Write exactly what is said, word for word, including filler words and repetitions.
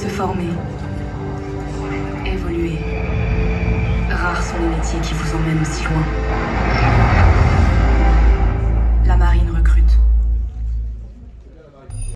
Se former. Évoluer. Rares sont les métiers qui vous emmènent aussi loin.